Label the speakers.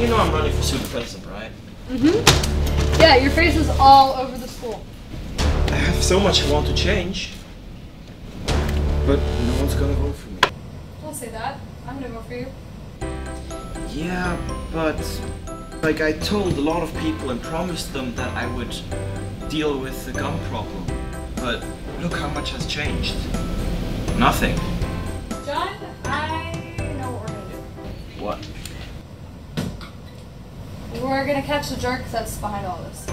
Speaker 1: You know I'm running for super president, right?
Speaker 2: Mm-hmm. Yeah, your face is all over the school.
Speaker 1: I have so much I want to change. But no one's gonna vote for me.
Speaker 2: Don't say that. I'm gonna vote for you.
Speaker 1: Yeah, but... like, I told a lot of people and promised them that I would deal with the gum problem. But look how much has changed. Nothing.
Speaker 2: John, I know what we're gonna do.
Speaker 1: What?
Speaker 2: We're gonna catch the jerk that's behind all this.